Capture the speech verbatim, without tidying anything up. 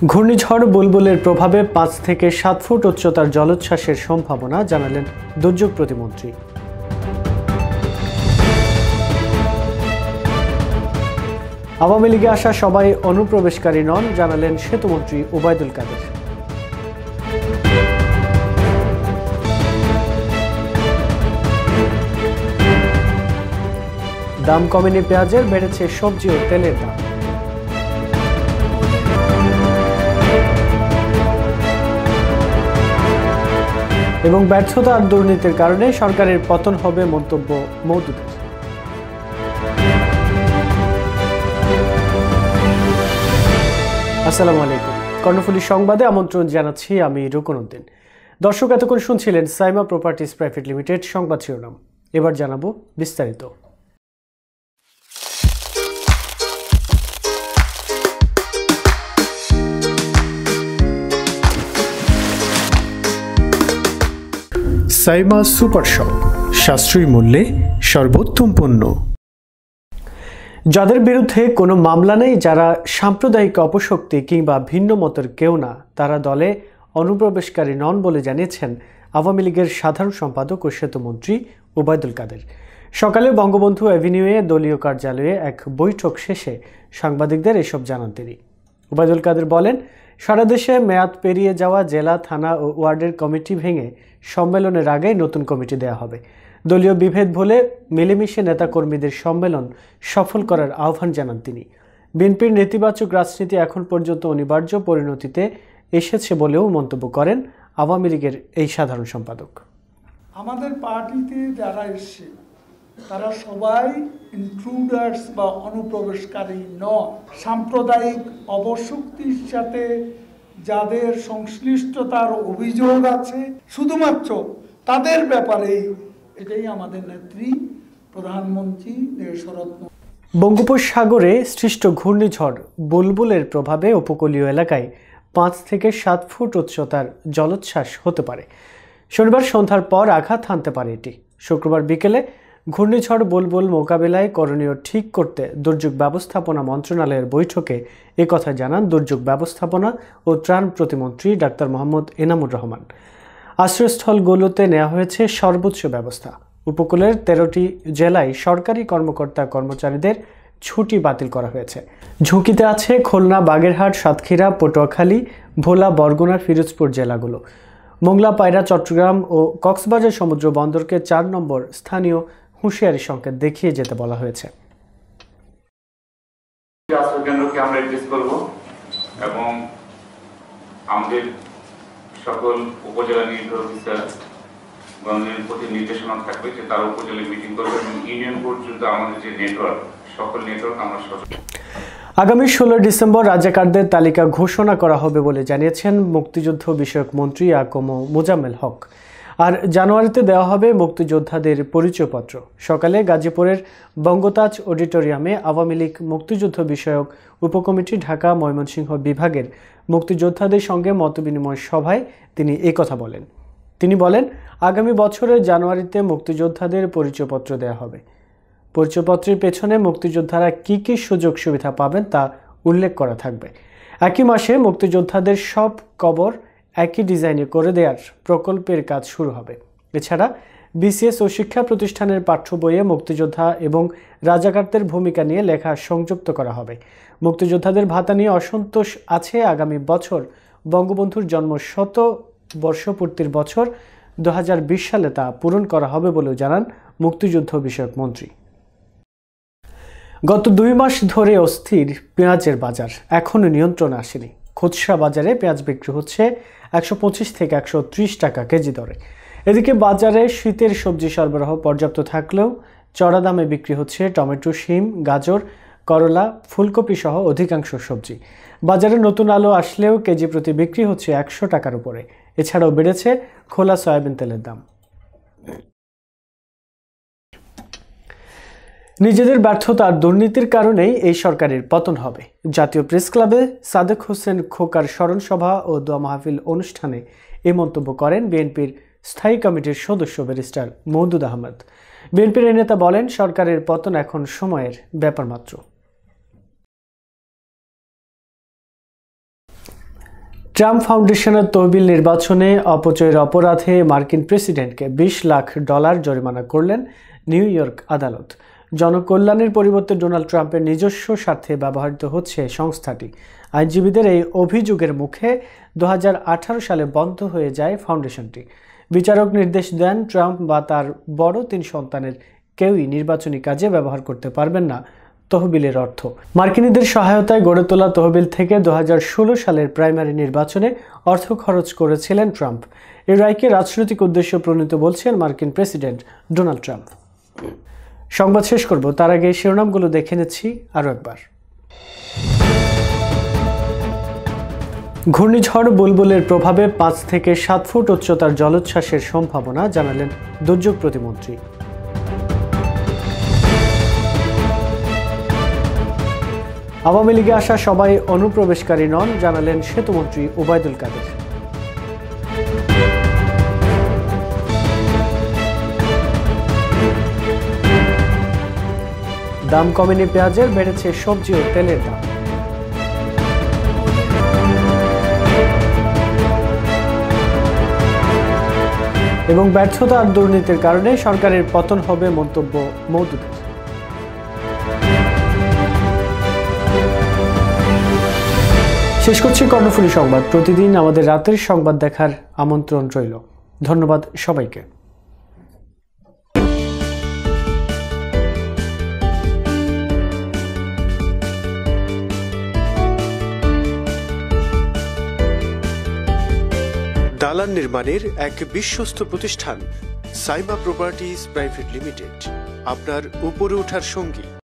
ঘূর্ণিঝড় বুলবুলের প্রভাবে পাঁচ থেকে সাত ফুট উচ্চতার জলোচ্ছ্বাসের সম্ভাবনা জানালেন দুর্যোগ প্রতিমন্ত্রী। আওয়ামী লীগে আসা সবাই অনুপ্রবেশকারী নন, জানালেন সেতুমন্ত্রী ওবায়দুল কাদের। দাম কমেনি পেঁয়াজের, বেড়েছে সবজি ও তেলের দাম। এবং ব্যর্থতা আর দুর্নীতির কারণে সরকারের পতন হবে, মন্তব্য মওদুদের। আসসালামু আলাইকুম, কর্ণফুলী সংবাদে আমন্ত্রণ জানাচ্ছি আমি রুকন উদ্দিন। দর্শক, এতক্ষণ শুনছিলেন সাইমা প্রপার্টিজ প্রাইভেট লিমিটেড সংবাদ শিরোনাম। এবার জানাবো বিস্তারিত। সাইমা সুপার শপ, সাশ্রয়ী মূল্যে সর্বোত্তম পণ্য। যাদের বিরুদ্ধে কোনো মামলা নেই, যারা সাম্প্রদায়িক অপশক্তি কিংবা ভিন্ন মতের কেউ না, তারা দলে অনুপ্রবেশকারী নন বলে জানিয়েছেন আওয়ামী লীগের সাধারণ সম্পাদক ও সেতুমন্ত্রী ওবায়দুল কাদের। সকালে বঙ্গবন্ধু অ্যাভিনিউয়ে দলীয় কার্যালয়ে এক বৈঠক শেষে সাংবাদিকদের এসব জানান তিনি। ওবায়দুল কাদের বলেন, সারা দেশে মেয়াদ পেরিয়ে যাওয়া জেলা, থানা ও ওয়ার্ডের কমিটি ভেঙে সম্মেলনের আগে নতুন কমিটি দেয়া হবে। দলীয় বিভেদ ভুলে মিলেমিশে নেতাকর্মীদের সম্মেলন সফল করার আহ্বান জানান তিনি। বিএনপির নেতিবাচক রাজনীতি এখন পর্যন্ত অনিবার্য পরিণতিতে এসেছে বলেও মন্তব্য করেন আওয়ামী লীগের এই সাধারণ সম্পাদক। আমাদের পার্টিতে যারা এসছে তারা সবাই ইন্ট্রুডার্স বা অনুপ্রবেশকারী নয়। সাম্প্রদায়িক অপশক্তির সাথে যাদের সংশ্লিষ্টতার অভিযোগ আছে, শুধুমাত্র তাদের ব্যাপারেই এটাই আমাদের নেত্রী প্রধানমন্ত্রী দেশরত্ন। বঙ্গোপসাগরে সৃষ্ট ঘূর্ণিঝড় বুলবুলের প্রভাবে উপকূলীয় এলাকায় পাঁচ থেকে সাত ফুট উচ্চতার জলোচ্ছ্বাস হতে পারে। শনিবার সন্ধ্যার পর আঘাত হানতে পারে এটি। শুক্রবার বিকেলে ঘূর্ণিঝড় বুলবুল মোকাবিলায় করণীয় ঠিক করতে দুর্যোগ ব্যবস্থাপনা মন্ত্রণালয়ের বৈঠকে একথা জানান দুর্যোগ ব্যবস্থাপনা ও ত্রাণ প্রতিমন্ত্রী ডাক্তার মোহাম্মদ এনামুর রহমান। আশ্রয়স্থলগুলোতে নেওয়া হয়েছে সর্বোচ্চ ব্যবস্থা। উপকূলের তেরোটি জেলায় সরকারি কর্মকর্তা কর্মচারীদের ছুটি বাতিল করা হয়েছে। ঝুঁকিতে আছে খুলনা, বাগেরহাট, সাতক্ষীরা, পটুয়াখালী, ভোলা, বরগুনা, ফিরোজপুর জেলাগুলো। মোংলা, পায়রা, চট্টগ্রাম ও কক্সবাজার সমুদ্র বন্দরকে চার নম্বর স্থানীয় হুঁশিয়ারি সংকেত দেখিয়ে যেতে বলা হয়েছে। কেন্দ্রকে আমরা এড্রেস করব এবং আমাদের সকল উপজেলা নির্বাহী অফিসার গণের প্রতি নির্দেশনা থাকবে যে তারা উপজেলা মিটিং করবে এবং ইউনিয়ন পর্যন্ত আমাদের যে নেটওয়ার্ক, সকল নেটওয়ার্ক আমরা সচেতন। আগামী ষোলোই ডিসেম্বর রাজাকারদের তালিকা ঘোষণা করা হবে বলে জানিয়েছেন মুক্তিযুদ্ধ বিষয়ক মন্ত্রী আকম মোজাম্মেল হক। আর জানুয়ারিতে দেওয়া হবে মুক্তিযোদ্ধাদের পরিচয়পত্র। সকালে গাজীপুরের বঙ্গতাজ অডিটোরিয়ামে আওয়ামী লীগ মুক্তিযুদ্ধ বিষয়ক উপকমিটি ঢাকা ময়মনসিংহ বিভাগের মুক্তিযোদ্ধাদের সঙ্গে মতবিনিময় সভায় তিনি একথা বলেন। তিনি বলেন, আগামী বছরের জানুয়ারিতে মুক্তিযোদ্ধাদের পরিচয়পত্র দেওয়া হবে। পরিচয়পত্রের পেছনে মুক্তিযোদ্ধারা কি কি সুযোগ সুবিধা পাবেন তা উল্লেখ করা থাকবে। একই মাসে মুক্তিযোদ্ধাদের সব কবর একই ডিজাইনে করে দেওয়ার প্রকল্পের কাজ শুরু হবে। এছাড়া বিসিএস ও শিক্ষা প্রতিষ্ঠানের পাঠ্য বইয়ে মুক্তিযোদ্ধা এবং রাজাকারদের ভূমিকা নিয়ে লেখা সংযুক্ত করা হবে। মুক্তিযোদ্ধাদের ভাতা নিয়ে অসন্তোষ আছে। আগামী বছর বঙ্গবন্ধুর জন্ম শত বর্ষপূর্তির বছর দু হাজার বিশ সালে তা পূরণ করা হবে বলেও জানান মুক্তিযুদ্ধ বিষয়ক মন্ত্রী। গত দুই মাস ধরে অস্থির পেঁয়াজের বাজার এখনও নিয়ন্ত্রণে আসেনি। খুচরা বাজারে পেঁয়াজ বিক্রি হচ্ছে একশো পঁচিশ থেকে একশো ত্রিশ টাকা কেজি দরে। এদিকে বাজারে শীতের সবজি সরবরাহ পর্যাপ্ত থাকলেও চড়া দামে বিক্রি হচ্ছে টমেটো, শিম, গাজর, করলা, ফুলকপি সহ অধিকাংশ সবজি। বাজারে নতুন আলু আসলেও কেজি প্রতি বিক্রি হচ্ছে একশো টাকার উপরে। এছাড়াও বেড়েছে খোলা সয়াবিন তেলের দাম। নিজেদের ব্যর্থতা আর দুর্নীতির কারণেই এই সরকারের পতন হবে। জাতীয় প্রেস ক্লাবে সাদেক হোসেন খোকার স্মরণ সভা ও দোয়া মাহফিল অনুষ্ঠানে এই মন্তব্য করেন বিএনপির স্থায়ী কমিটির সদস্য ব্যারিস্টার মওদুদ আহমেদ। বিএনপির এই নেতা বলেন, সরকারের পতন এখন সময়ের ব্যাপার মাত্র। ট্রাম্প ফাউন্ডেশনের তহবিল নির্বাচনে অপচয়ের অপরাধে মার্কিন প্রেসিডেন্টকে বিশ লাখ ডলার জরিমানা করলেন নিউ ইয়র্ক আদালত। জনকল্যাণের পরিবর্তে ডোনাল্ড ট্রাম্পের নিজস্ব স্বার্থে ব্যবহৃত হচ্ছে সংস্থাটি। আইনজীবীদের এই অভিযোগের মুখে দু হাজার আঠারো সালে বন্ধ হয়ে যায় ফাউন্ডেশনটি। বিচারক নির্দেশ দেন, ট্রাম্প বা তার বড় তিন সন্তানের কেউই নির্বাচনী কাজে ব্যবহার করতে পারবেন না তহবিলের অর্থ। মার্কিনীদের সহায়তায় গড়ে তোলা তহবিল থেকে দু হাজার ষোলো সালের প্রাইমারি নির্বাচনে অর্থ খরচ করেছিলেন ট্রাম্প। এই রায়কে রাজনৈতিক উদ্দেশ্য প্রণীত বলছেন মার্কিন প্রেসিডেন্ট ডোনাল্ড ট্রাম্প। সংবাদ শেষ করব, তার আগে শিরোনামগুলো দেখে নিচ্ছি আরও একবার। ঘূর্ণিঝড় বুলবুলের প্রভাবে পাঁচ থেকে সাত ফুট উচ্চতার জলোচ্ছ্বাসের সম্ভাবনা জানালেন দুর্যোগ প্রতিমন্ত্রী। আওয়ামী লীগে আসা সবাই অনুপ্রবেশকারী নন, জানালেন সেতুমন্ত্রী ওবায়দুল কাদের। দাম কমেনি পেঁয়াজের, বেড়েছে সবজি ও তেলের দাম। এবং ব্যর্থতা আর দুর্নীতির কারণে সরকারের পতন হবে, মন্তব্য মওদুদের। শেষ করছি কর্ণফুলী সংবাদ। প্রতিদিন আমাদের রাতের সংবাদ দেখার আমন্ত্রণ রইল। ধন্যবাদ সবাইকে। দালান নির্মাণের এক বিশ্বস্ত প্রতিষ্ঠান সাইমা প্রপার্টিজ প্রাইভেট লিমিটেড, আপনার উপরে ওঠার সঙ্গী।